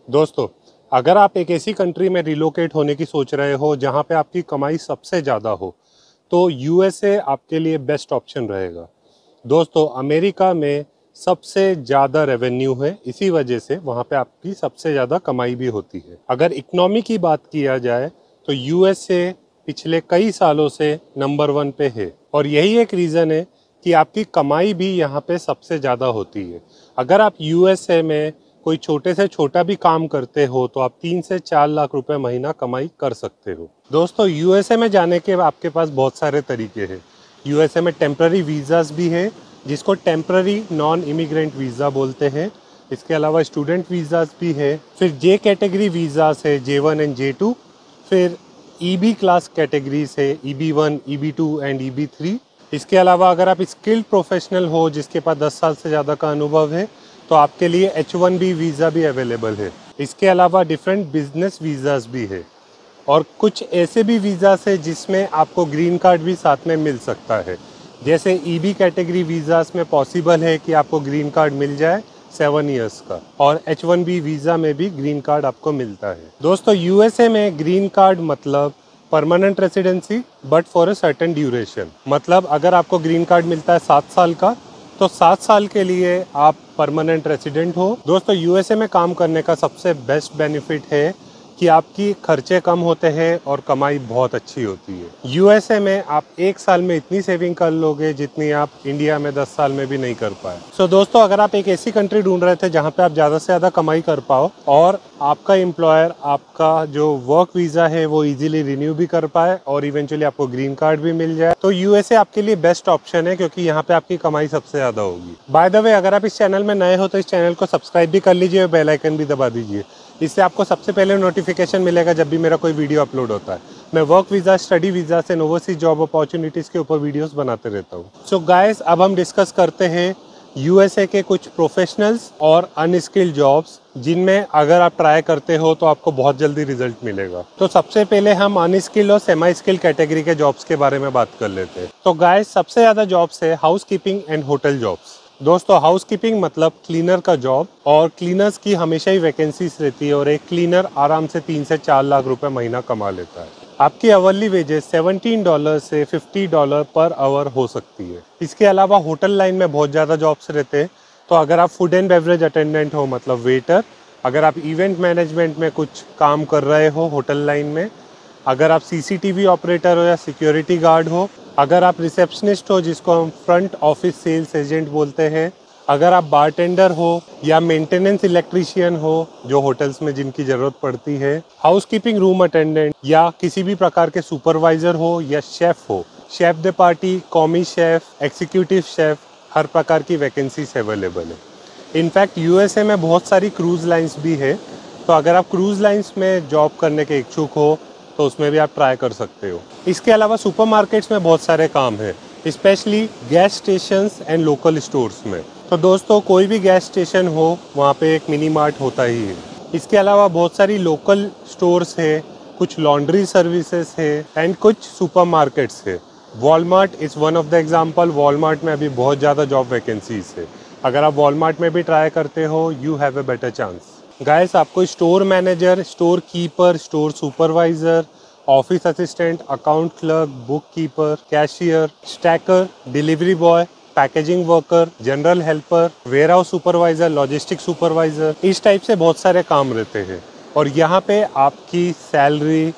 दोस्तों, अगर आप एक ऐसी कंट्री में रिलोकेट होने की सोच रहे हो जहां पे आपकी कमाई सबसे ज़्यादा हो, तो यूएसए आपके लिए बेस्ट ऑप्शन रहेगा। दोस्तों, अमेरिका में सबसे ज़्यादा रेवेन्यू है, इसी वजह से वहाँ पे आपकी सबसे ज़्यादा कमाई भी होती है। अगर इकोनॉमी की बात किया जाए तो यूएसए पिछले कई सालों से नंबर 1 पे है और यही एक रीज़न है कि आपकी कमाई भी यहाँ पे सबसे ज़्यादा होती है। अगर आप यूएसए में कोई छोटे से छोटा भी काम करते हो तो आप 3 से 4 लाख रुपए महीना कमाई कर सकते हो। दोस्तों, यूएसए में जाने के आपके पास बहुत सारे तरीके हैं। यूएसए में टेम्प्ररी वीज़ाज़ भी है, जिसको टेम्प्ररी नॉन इमिग्रेंट वीज़ा बोलते हैं। इसके अलावा स्टूडेंट वीज़ाज़ भी है। फिर जे कैटेगरी वीज़ाज़ है, J1 एंड J2। फिर ईबी क्लास कैटेगरीज है, EB1, EB2 एंड EB3। इसके अलावा अगर आप स्किल्ड प्रोफेशनल हो जिसके पास 10 साल से ज़्यादा का अनुभव है तो आपके लिए H1B वीज़ा भी अवेलेबल है। इसके अलावा डिफरेंट बिजनेस वीज़ाज़ भी है और कुछ ऐसे भी वीज़ाज़ है जिसमें आपको ग्रीन कार्ड भी साथ में मिल सकता है। जैसे EB कैटेगरी वीज़ाज़ में पॉसिबल है कि आपको ग्रीन कार्ड मिल जाए 7 इयर्स का, और H1B वीज़ा में भी ग्रीन कार्ड आपको मिलता है। दोस्तों, यूएसए में ग्रीन कार्ड मतलब permanent residency but for a certain duration. मतलब अगर आपको ग्रीन कार्ड मिलता है 7 साल का, तो 7 साल के लिए आप परमानेंट रेसिडेंट हो। दोस्तों, यूएसए में काम करने का सबसे बेस्ट बेनिफिट है कि आपकी खर्चे कम होते हैं और कमाई बहुत अच्छी होती है। यूएसए में आप 1 साल में इतनी सेविंग कर लोगे जितनी आप इंडिया में 10 साल में भी नहीं कर पाए। सो दोस्तों, अगर आप एक ऐसी कंट्री ढूंढ रहे थे जहां पे आप ज़्यादा से ज़्यादा कमाई कर पाओ और आपका एम्प्लॉयर आपका जो वर्क वीज़ा है वो इजीली रिन्यू भी कर पाए और इवेंचुअली आपको ग्रीन कार्ड भी मिल जाए, तो यूएसए आपके लिए बेस्ट ऑप्शन है, क्योंकि यहाँ पे आपकी कमाई सबसे ज़्यादा होगी। बाय द वे, अगर आप इस चैनल में नए हो तो इस चैनल को सब्सक्राइब भी कर लीजिए और बेल आइकन भी दबा दीजिए। इससे आपको सबसे पहले नोटिफिकेशन मिलेगा जब भी मेरा कोई वीडियो अपलोड होता है। मैं वर्क वीज़ा, स्टडी वीज़ा से ओवरसीज जॉब अपॉर्चुनिटीज़ के ऊपर वीडियोस बनाते रहता हूँ। सो गाइस, अब हम डिस्कस करते हैं यूएसए के कुछ प्रोफेशनल्स और अनस्किल्ड जॉब्स जिनमें अगर आप ट्राई करते हो तो आपको बहुत जल्दी रिजल्ट मिलेगा। तो सबसे पहले हम अनस्किल्ड और सेमी स्किल्ड कैटेगरी के जॉब्स के बारे में बात कर लेते हैं। तो गाइस, सबसे ज़्यादा जॉब्स है housekeeping and hotel jobs. दोस्तों, हाउस कीपिंग मतलब क्लीनर का जॉब, और क्लीनर्स की हमेशा ही वैकेंसीज रहती है और एक क्लीनर आराम से 3 से 4 लाख रुपए महीना कमा लेता है। आपकी अवर्ली वेजेस $17 से $50 पर आवर हो सकती है। इसके अलावा होटल लाइन में बहुत ज़्यादा जॉब्स रहते हैं। तो अगर आप फूड एंड बेवरेज अटेंडेंट हो मतलब वेटर, अगर आप इवेंट मैनेजमेंट में कुछ काम कर रहे हो होटल लाइन में, अगर आप सीसीटीवी ऑपरेटर हो या सिक्योरिटी गार्ड हो, अगर आप रिसेप्शनिस्ट हो जिसको हम फ्रंट ऑफिस सेल्स एजेंट बोलते हैं, अगर आप बारटेंडर हो या मेंटेनेंस इलेक्ट्रीशियन हो जो होटल्स में जिनकी ज़रूरत पड़ती है, हाउसकीपिंग रूम अटेंडेंट या किसी भी प्रकार के सुपरवाइज़र हो या शेफ़ हो, chef de partie, commis chef, executive chef, हर प्रकार की वैकेंसीज अवेलेबल है। इनफैक्ट यूएसए में बहुत सारी क्रूज़ लाइंस भी है, तो अगर आप क्रूज़ लाइंस में जॉब करने के इच्छुक हो तो उसमें भी आप ट्राई कर सकते हो। इसके अलावा सुपरमार्केट्स में बहुत सारे काम हैं, specially gas stations and local stores में। तो दोस्तों, कोई भी गैस स्टेशन हो वहाँ पे एक मिनी मार्ट होता ही है। इसके अलावा बहुत सारी लोकल स्टोर्स है, कुछ लॉन्ड्री सर्विसेज है एंड कुछ सुपरमार्केट्स है। Walmart is one of the example. Walmart में अभी बहुत ज़्यादा जॉब वैकेंसीज है। अगर आप वॉलमार्ट में भी ट्राई करते हो, you have a better chance. Guys, आपको store manager, storekeeper, store supervisor, office assistant, account clerk, bookkeeper, cashier, stacker, delivery boy, packaging worker, general helper, warehouse supervisor, logistic supervisor, इस type से बहुत सारे काम रहते हैं। और यहाँ पे आपकी सैलरी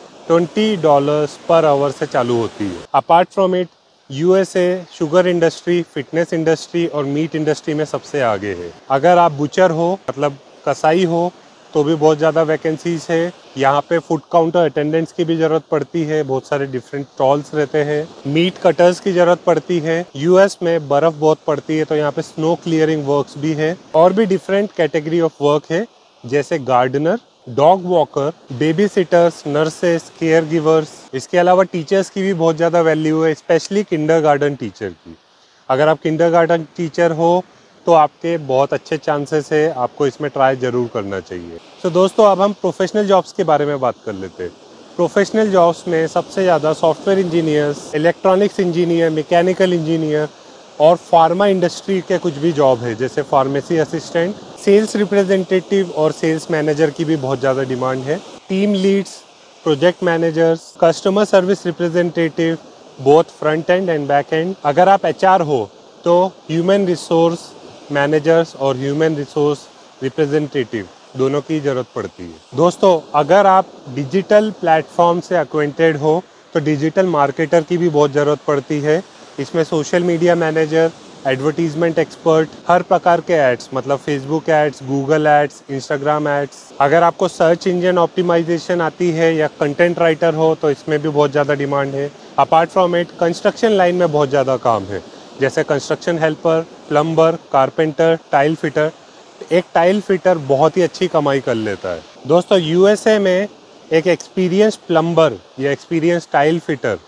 $20 पर आवर से चालू होती है। Apart from it, USA sugar industry, fitness industry और मीट इंडस्ट्री में सबसे आगे है। अगर आप बुचर हो मतलब कसाई हो तो भी बहुत ज़्यादा वैकेंसीज है। यहाँ पे फूड काउंटर अटेंडेंट्स की भी ज़रूरत पड़ती है, बहुत सारे डिफरेंट स्टॉल्स रहते हैं। मीट कटर्स की ज़रूरत पड़ती है। यूएस में बर्फ़ बहुत पड़ती है तो यहाँ पे स्नो क्लियरिंग वर्क्स भी है। और भी डिफरेंट कैटेगरी ऑफ वर्क है, जैसे gardener, dog walker, babysitters, nurses, care givers. इसके अलावा टीचर्स की भी बहुत ज़्यादा वैल्यू है, स्पेशली किंडरगार्टन टीचर की। अगर आप किंडरगार्टन टीचर हो तो आपके बहुत अच्छे चांसेस है, आपको इसमें ट्राई ज़रूर करना चाहिए। तो दोस्तों, अब हम प्रोफेशनल जॉब्स के बारे में बात कर लेते हैं। प्रोफेशनल जॉब्स में सबसे ज़्यादा software engineers, electronics engineer, mechanical engineer, और फार्मा इंडस्ट्री के कुछ भी जॉब है, जैसे फार्मेसी असिस्टेंट, सेल्स रिप्रेजेंटेटिव और सेल्स मैनेजर की भी बहुत ज़्यादा डिमांड है। Team leads, project managers, customer service representative, both front end and back end. अगर आप HR हो तो ह्यूमन रिसोर्स मैनेजर्स और ह्यूमन रिसोर्स रिप्रेजेंटेटिव दोनों की ज़रूरत पड़ती है। दोस्तों, अगर आप डिजिटल प्लेटफॉर्म से एक्वेंटेड हो तो डिजिटल मार्केटर की भी बहुत ज़रूरत पड़ती है। इसमें social media manager, advertisement expert, हर प्रकार के एड्स, मतलब Facebook ads, Google ads, Instagram ads. अगर आपको सर्च इंजन ऑप्टिमाइजेशन आती है या कंटेंट राइटर हो तो इसमें भी बहुत ज़्यादा डिमांड है। Apart from it, construction line में बहुत ज़्यादा काम है, जैसे construction helper, plumber, carpenter, tile fitter. एक टाइल फिटर बहुत ही अच्छी कमाई कर लेता है। दोस्तों, USA में एक एक्सपीरियंस प्लम्बर या एक्सपीरियंस टाइल फिटर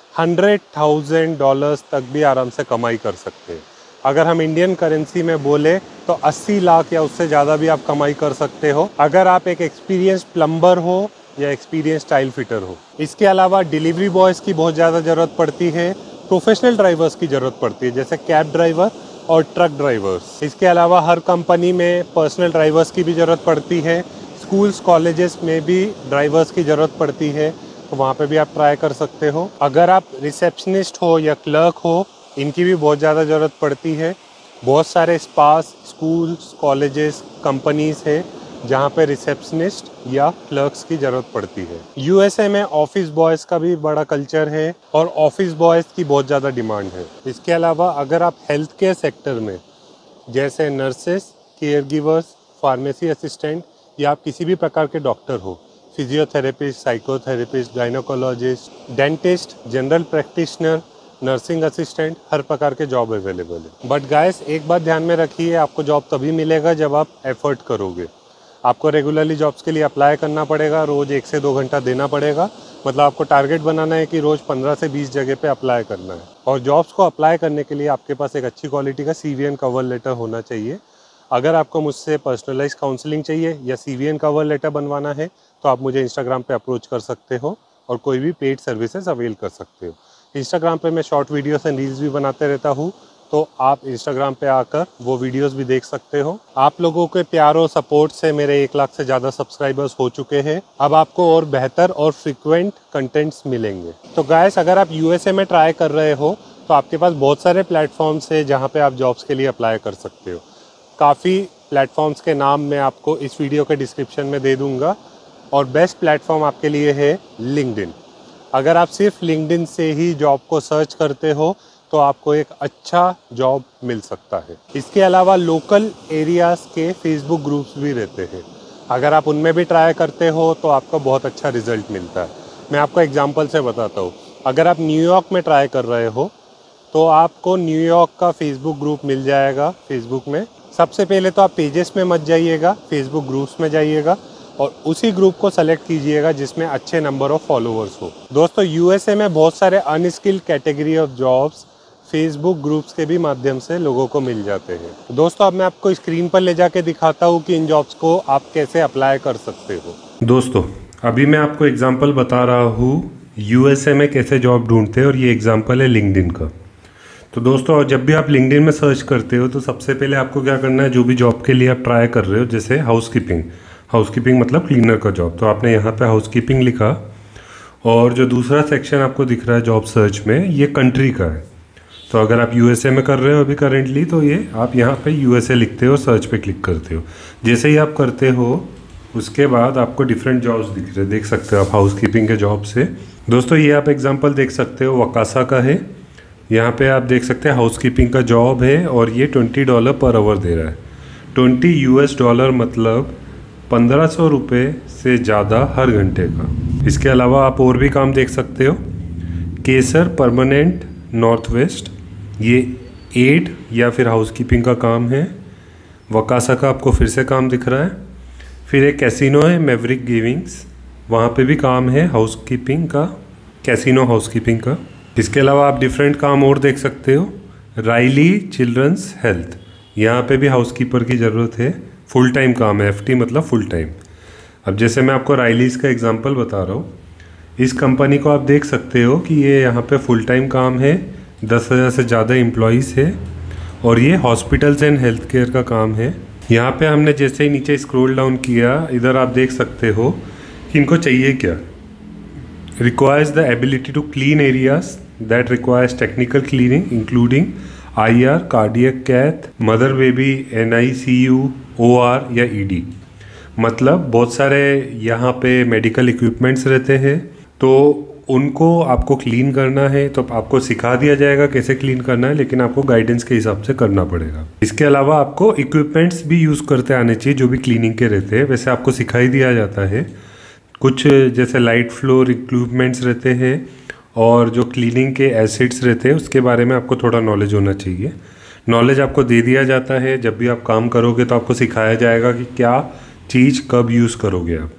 $100,000 तक भी आराम से कमाई कर सकते हैं। अगर हम इंडियन करेंसी में बोले तो 80 लाख या उससे ज़्यादा भी आप कमाई कर सकते हो, अगर आप एक एक्सपीरियंस प्लम्बर हो या एक्सपीरियंस टाइल फिटर हो। इसके अलावा डिलीवरी बॉयज़ की बहुत ज़्यादा ज़रूरत पड़ती है, प्रोफेशनल ड्राइवर्स की ज़रूरत पड़ती है, जैसे कैब ड्राइवर और ट्रक ड्राइवर्स। इसके अलावा हर कंपनी में पर्सनल ड्राइवर्स की भी ज़रूरत पड़ती है। स्कूल्स कॉलेजेस में भी ड्राइवर्स की ज़रूरत पड़ती है, तो वहाँ पे भी आप ट्राई कर सकते हो। अगर आप रिसेप्शनिस्ट हो या क्लर्क हो, इनकी भी बहुत ज़्यादा ज़रूरत पड़ती है। बहुत सारे स्पास, स्कूल्स, कॉलेजेस, कंपनीज है जहाँ पे रिसेप्शनिस्ट या क्लर्क्स की ज़रूरत पड़ती है। USA में ऑफिस बॉयज़ का भी बड़ा कल्चर है और ऑफिस बॉयज़ की बहुत ज़्यादा डिमांड है। इसके अलावा अगर आप हेल्थ केयर सेक्टर में, जैसे nurses, care givers, pharmacy assistant या आप किसी भी प्रकार के डॉक्टर हो, physiotherapist, psychotherapist, gynaecologist, dentist, general practitioner, nursing assistant, हर प्रकार के जॉब अवेलेबल है। बट गाइस, एक बात ध्यान में रखिए, आपको जॉब तभी मिलेगा जब आप एफर्ट करोगे। आपको रेगुलरली जॉब्स के लिए अप्लाई करना पड़ेगा, रोज़ 1 से 2 घंटा देना पड़ेगा। मतलब आपको टारगेट बनाना है कि रोज़ 15 से 20 जगह पे अप्लाई करना है। और जॉब्स को अप्लाई करने के लिए आपके पास एक अच्छी क्वालिटी का CV एंड कवर लेटर होना चाहिए। अगर आपको मुझसे पर्सनलाइज काउंसलिंग चाहिए या CV एंड कवर लेटर बनवाना है तो आप मुझे इंस्टाग्राम पे अप्रोच कर सकते हो और कोई भी पेड सर्विसेज अवेल कर सकते हो। इंस्टाग्राम पे मैं शॉर्ट वीडियोस एंड रील्स भी बनाते रहता हूँ, तो आप इंस्टाग्राम पे आकर वो वीडियोस भी देख सकते हो। आप लोगों के प्यार और सपोर्ट से मेरे 1 लाख से ज़्यादा सब्सक्राइबर्स हो चुके हैं। अब आपको और बेहतर और फ्रिक्वेंट कंटेंट्स मिलेंगे। तो गाइस, अगर आप USA में ट्राई कर रहे हो तो आपके पास बहुत सारे प्लेटफॉर्म्स है जहाँ पे आप जॉब्स के लिए अप्लाई कर सकते हो। काफ़ी प्लेटफॉर्म्स के नाम मैं आपको इस वीडियो के डिस्क्रिप्शन में दे दूँगा और बेस्ट प्लेटफॉर्म आपके लिए है लिंक्डइन। अगर आप सिर्फ लिंक्डइन से ही जॉब को सर्च करते हो तो आपको एक अच्छा जॉब मिल सकता है। इसके अलावा लोकल एरियाज़ के फेसबुक ग्रुप्स भी रहते हैं, अगर आप उनमें भी ट्राई करते हो तो आपको बहुत अच्छा रिजल्ट मिलता है। मैं आपको एग्जांपल से बताता हूँ। अगर आप न्यूयॉर्क में ट्राई कर रहे हो तो आपको न्यूयॉर्क का फेसबुक ग्रुप मिल जाएगा। फेसबुक में सबसे पहले तो आप पेजेस में मत जाइएगा, फेसबुक ग्रुप्स में जाइएगा और उसी ग्रुप को सेलेक्ट कीजिएगा जिसमें अच्छे नंबर ऑफ फॉलोअर्स हो। दोस्तों, USA में बहुत सारे unskilled category of jobs Facebook groups के भी माध्यम से लोगों को मिल जाते हैं। दोस्तों, अब मैं आपको स्क्रीन पर ले जाके दिखाता हूँ कि इन जॉब्स को आप कैसे अप्लाई कर सकते हो। दोस्तों, अभी मैं आपको एग्जांपल बता रहा हूँ USA में कैसे जॉब ढूंढते हैं और ये एग्जांपल है लिंक्डइन का। तो दोस्तों, जब भी आप लिंक्डइन में सर्च करते हो तो सबसे पहले आपको क्या करना है, जो भी जॉब के लिए आप ट्राई कर रहे हो, जैसे हाउसकीपिंग मतलब क्लीनर का जॉब, तो आपने यहाँ पे हाउसकीपिंग लिखा और जो दूसरा सेक्शन आपको दिख रहा है जॉब सर्च में, ये कंट्री का है। तो अगर आप USA में कर रहे हो अभी करेंटली, तो ये आप यहाँ पे USA लिखते हो, सर्च पे क्लिक करते हो। जैसे ही आप करते हो उसके बाद आपको डिफरेंट जॉब्स दिख रहे, देख सकते हो आप हाउसकीपिंग के जॉब से। दोस्तों, ये आप एग्जांपल देख सकते हो, वकासा का है। यहाँ पे आप देख सकते हैं हाउसकीपिंग का जॉब है और ये $20 पर आवर दे रहा है। $20 मतलब 1500 रुपये से ज़्यादा हर घंटे का। इसके अलावा आप और भी काम देख सकते हो। केसर परमानेंट नॉर्थ वेस्ट, ये एड या फिर हाउसकीपिंग का काम है। वकासा का आपको फिर से काम दिख रहा है। फिर एक कैसीनो है मैवरिक गेमिंग्स, वहाँ पे भी काम है हाउसकीपिंग का, कैसीनो हाउसकीपिंग का। इसके अलावा आप डिफरेंट काम और देख सकते हो। राइली चिल्ड्रंस हेल्थ, यहाँ पे भी हाउसकीपर की ज़रूरत है, फुल टाइम काम है, FT मतलब फुल टाइम। अब जैसे मैं आपको राइलीज़ का एग्जांपल बता रहा हूँ, इस कंपनी को आप देख सकते हो कि ये यहाँ पे फुल टाइम काम है, 10,000 से ज़्यादा एम्प्लॉयज़ है और ये हॉस्पिटल्स एंड हेल्थ केयर का काम है। यहाँ पे हमने जैसे ही नीचे स्क्रॉल डाउन किया, इधर आप देख सकते हो कि इनको चाहिए क्या। Requires the ability to clean areas that requires technical cleaning including IR, cardiac cath, mother baby, NICU, OR या ED। मतलब बहुत सारे यहाँ पे मेडिकल इक्विपमेंट्स रहते हैं, तो उनको आपको क्लीन करना है तो आपको सिखा दिया जाएगा कैसे क्लीन करना है, लेकिन आपको गाइडेंस के हिसाब से करना पड़ेगा। इसके अलावा आपको इक्विपमेंट्स भी यूज़ करते आने चाहिए जो भी क्लीनिंग के रहते हैं, वैसे आपको सिखाई दिया जाता है। कुछ जैसे लाइट फ्लोर इक्विपमेंट्स रहते हैं और जो क्लीनिंग के एसिड्स रहते हैं उसके बारे में आपको थोड़ा नॉलेज होना चाहिए। नॉलेज आपको दे दिया जाता है, जब भी आप काम करोगे तो आपको सिखाया जाएगा कि क्या चीज़ कब यूज़ करोगे आप।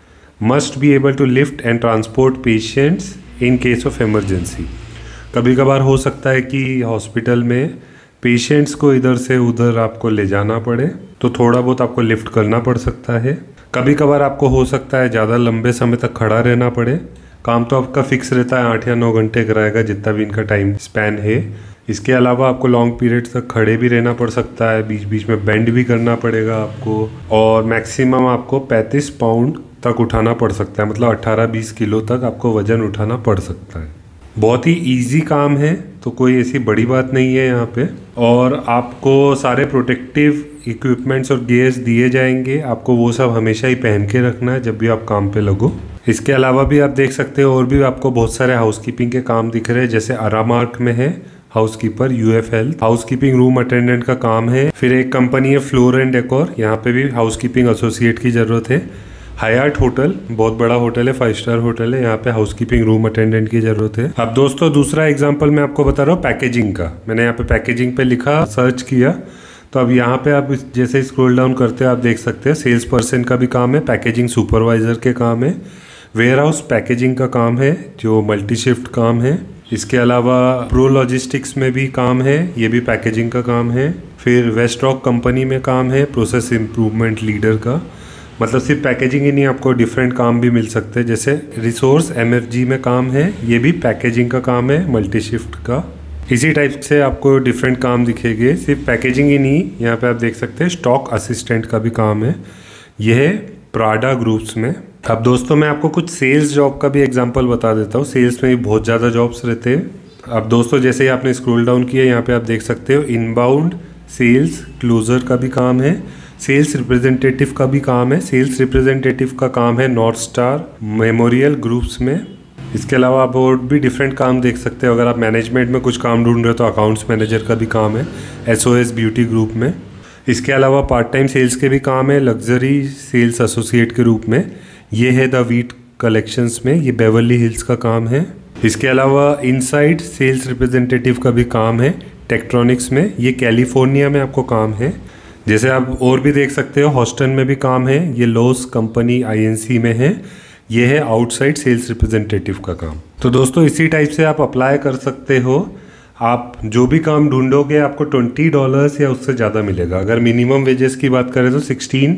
Must be able to lift and transport patients in case of emergency. कभी कभार हो सकता है कि हॉस्पिटल में पेशेंट्स को इधर से उधर आपको ले जाना पड़े, तो थोड़ा बहुत आपको लिफ्ट करना पड़ सकता है। कभी कभार आपको हो सकता है ज़्यादा लंबे समय तक खड़ा रहना पड़े। काम तो आपका फिक्स रहता है 8 या 9 घंटे का रहेगा, जितना भी इनका टाइम स्पैन है। इसके अलावा आपको लॉन्ग पीरियड तक खड़े भी रहना पड़ सकता है, बीच बीच में बेंड भी करना पड़ेगा आपको, और मैक्सिमम आपको 35 पाउंड तक उठाना पड़ सकता है, मतलब 18-20 किलो तक आपको वजन उठाना पड़ सकता है। बहुत ही इजी काम है, तो कोई ऐसी बड़ी बात नहीं है यहाँ पे। और आपको सारे प्रोटेक्टिव इक्विपमेंट्स और गियर्स दिए जाएंगे, आपको वो सब हमेशा ही पहन के रखना है जब भी आप काम पे लगो। इसके अलावा भी आप देख सकते हो और भी आपको बहुत सारे हाउसकीपिंग के काम दिख रहे हैं, जैसे अरामार्क में है housekeeper, UF health housekeeping room attendant का काम है। फिर एक कंपनी है फ्लोर एंड डेकोर, यहाँ पे भी हाउसकीपिंग एसोसिएट की ज़रूरत है। हयात होटल, बहुत बड़ा होटल है, 5 स्टार होटल है, यहाँ पे हाउसकीपिंग रूम अटेंडेंट की ज़रूरत है। अब दोस्तों दूसरा एग्जांपल मैं आपको बता रहा हूँ पैकेजिंग का। मैंने यहाँ पे पैकेजिंग पे लिखा, सर्च किया, तो अब यहाँ पे आप जैसे स्क्रॉल डाउन करते हैं आप देख सकते हैं सेल्स पर्सन का भी काम है, पैकेजिंग सुपरवाइज़र के काम है, वेयर हाउस पैकेजिंग का काम है जो मल्टी शिफ्ट काम है। इसके अलावा प्रो लॉजिस्टिक्स में भी काम है, ये भी पैकेजिंग का काम है। फिर वेस्टरॉक कंपनी में काम है प्रोसेस इम्प्रूवमेंट लीडर का। मतलब सिर्फ पैकेजिंग ही नहीं, आपको डिफरेंट काम भी मिल सकते हैं, जैसे रिसोर्स MFG में काम है, ये भी पैकेजिंग का काम है मल्टी शिफ्ट का। इसी टाइप से आपको डिफरेंट काम दिखेंगे, सिर्फ पैकेजिंग ही नहीं। यहाँ पे आप देख सकते हैं स्टॉक असिस्टेंट का भी काम है, यह है प्राडा ग्रुप्स में। अब दोस्तों मैं आपको कुछ सेल्स जॉब का भी एग्जांपल बता देता हूँ। सेल्स में भी बहुत ज़्यादा जॉब्स रहते हैं। अब दोस्तों जैसे ही आपने स्क्रॉल डाउन किया, यहाँ पे आप देख सकते हो इनबाउंड सेल्स क्लोजर का भी काम है, सेल्स रिप्रेजेंटेटिव का भी काम है। सेल्स रिप्रेजेंटेटिव का काम है नॉर्थ स्टार मेमोरियल ग्रुप्स में। इसके अलावा आप और भी डिफरेंट काम देख सकते हो। अगर आप मैनेजमेंट में कुछ काम ढूंढ रहे हो तो अकाउंट्स मैनेजर का भी काम है SOS ब्यूटी ग्रुप में। इसके अलावा पार्ट टाइम सेल्स के भी काम है लग्जरी सेल्स एसोसिएट के रूप में, ये है द वीट कलेक्शंस में, ये बेवर्ली हिल्स का काम है। इसके अलावा इनसाइड सेल्स रिप्रेजेंटेटिव का भी काम है टेक्ट्रॉनिक्स में, ये कैलिफोर्निया में आपको काम है। जैसे आप और भी देख सकते हो हॉस्टन में भी काम है, ये लोस कंपनी INC में है, ये है आउटसाइड सेल्स रिप्रेजेंटेटिव का काम। तो दोस्तों इसी टाइप से आप अप्लाई कर सकते हो। आप जो भी काम ढूंढोगे आपको $20 या उससे ज़्यादा मिलेगा। अगर मिनिमम वेजेस की बात करें तो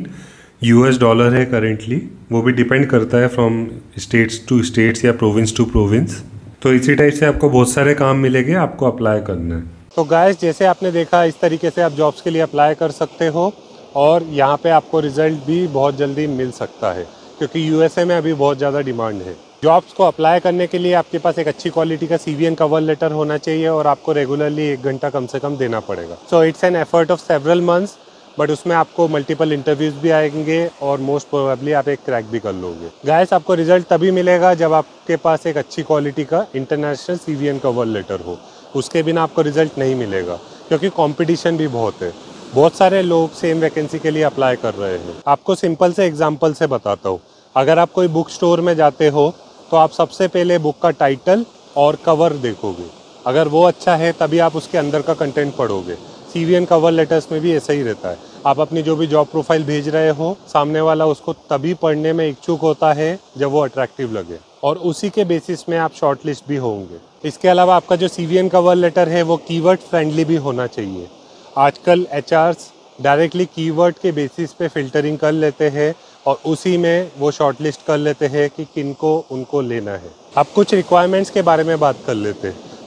$16 है करेंटली, वो भी डिपेंड करता है फ्रॉम स्टेट्स टू स्टेट्स या प्रोविंस टू प्रोविंस। तो इसी टाइप से आपको बहुत सारे काम मिलेंगे, आपको अप्लाई करना है। तो गाइस जैसे आपने देखा, इस तरीके से आप जॉब्स के लिए अप्लाई कर सकते हो और यहाँ पे आपको रिजल्ट भी बहुत जल्दी मिल सकता है, क्योंकि USA में अभी बहुत ज़्यादा डिमांड है। जॉब्स को अप्लाई करने के लिए आपके पास एक अच्छी क्वालिटी का CV एंड कवर लेटर होना चाहिए और आपको रेगुलरली 1 घंटा कम से कम देना पड़ेगा। So it's an effort of several months, but उसमें आपको मल्टीपल इंटरव्यूज भी आएंगे और मोस्ट प्रोबेबली आप एक क्रैक भी कर लोगे। गाइस आपको रिजल्ट तभी मिलेगा जब आपके पास एक अच्छी क्वालिटी का international CV and cover letter हो। उसके बिना आपको रिजल्ट नहीं मिलेगा, क्योंकि कंपटीशन भी बहुत है। बहुत सारे लोग सेम वैकेंसी के लिए अप्लाई कर रहे हैं। आपको सिंपल से एग्जांपल से बताता हूँ। अगर आप कोई बुक स्टोर में जाते हो तो आप सबसे पहले बुक का टाइटल और कवर देखोगे। अगर वो अच्छा है तभी आप उसके अंदर का कंटेंट पढ़ोगे। CV एंड कवर लेटर्स में भी ऐसा ही रहता है। आप अपनी जो भी जॉब प्रोफाइल भेज रहे हो, सामने वाला उसको तभी पढ़ने में इच्छुक होता है जब वो अट्रैक्टिव लगे, और उसी के बेसिस में आप शॉर्टलिस्ट भी होंगे। इसके अलावा आपका जो CV एंड कवर लेटर है वो कीवर्ड फ्रेंडली भी होना चाहिए। आजकल HRs डायरेक्टली कीवर्ड के बेसिस पे फिल्टरिंग कर लेते हैं और उसी में वो शॉर्टलिस्ट कर लेते हैं कि किनको उनको लेना है। अब कुछ रिक्वायरमेंट्स के बारे में बात कर लेते हैं।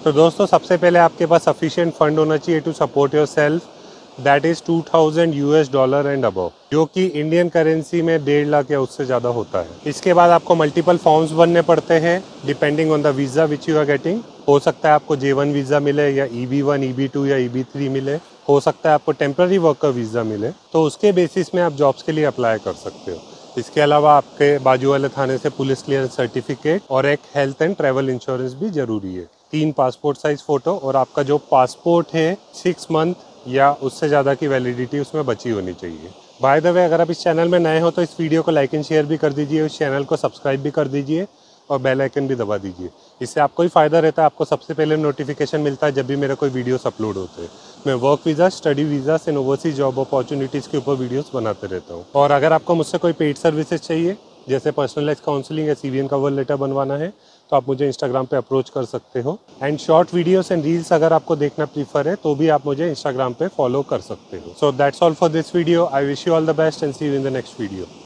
तो दोस्तों सबसे पहले आपके पास सफिशिएंट फंड होना चाहिए to support yourself, that is $2000 and above, जो कि इंडियन करेंसी में 1.5 लाख या उससे ज़्यादा होता है। इसके बाद आपको मल्टीपल फॉर्म्स भरने पड़ते हैं depending on the visa which you are getting. हो सकता है आपको J1 वीज़ा मिले या EB1, EB2 या EB3 मिले, हो सकता है आपको टेम्प्रेरी वर्कर वीज़ा मिले, तो उसके बेसिस में आप जॉब्स के लिए अप्लाई कर सकते हो। इसके अलावा आपके बाजू वाले थाने से पुलिस क्लियरेंस सर्टिफिकेट और एक हेल्थ एंड ट्रैवल इंश्योरेंस भी ज़रूरी है। 3 पासपोर्ट साइज़ फ़ोटो और आपका जो पासपोर्ट है 6 मंथ या उससे ज़्यादा की वैलिडिटी उसमें बची होनी चाहिए। बाय द वे, अगर आप इस चैनल में नए हो तो इस वीडियो को लाइक एंड शेयर भी कर दीजिए, इस चैनल को सब्सक्राइब भी कर दीजिए और बेल आइकन भी दबा दीजिए। इससे आपको ही फ़ायदा रहता है, आपको सबसे पहले नोटिफिकेशन मिलता है जब भी मेरा कोई वीडियोस अपलोड होते हैं। मैं work visa, study visa and overseas job opportunities के ऊपर वीडियोस बनाते रहता हूँ। और अगर आपको मुझसे कोई पेड सर्विसेज चाहिए, जैसे पर्सनलाइज काउंसलिंग या CVN कवर लेटर बनवाना है, तो आप मुझे इंस्टाग्राम पे अप्रोच कर सकते हो। And short videos and reels अगर आपको देखना प्रीफर है तो भी आप मुझे इंस्टाग्राम पे फॉलो कर सकते हो। So that's all for this video. I wish you all the best and see you in the next video.